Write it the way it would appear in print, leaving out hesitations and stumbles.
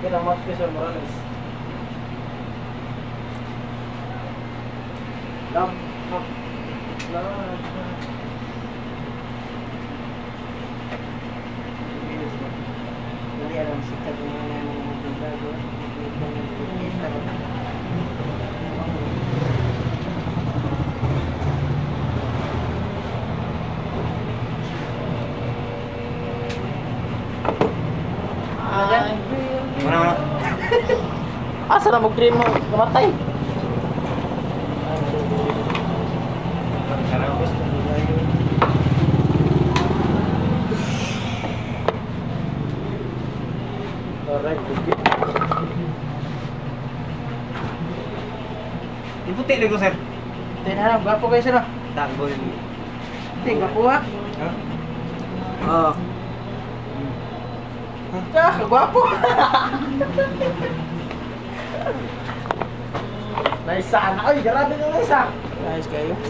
Kira Marquez or Morales. Lam. Jadi alam sikat ng mga bago. Mana? Asa na mag-dream mo? Namatay. Sekarang bos. Alright, good. Yung puti lang ko, sir. Tingnan, gwapo kayo sila. Tanggol. Hindi, gwapo ha? Oo. Gwapo. Nice sana. Ay, grabe yung nice ah. Nice kayo.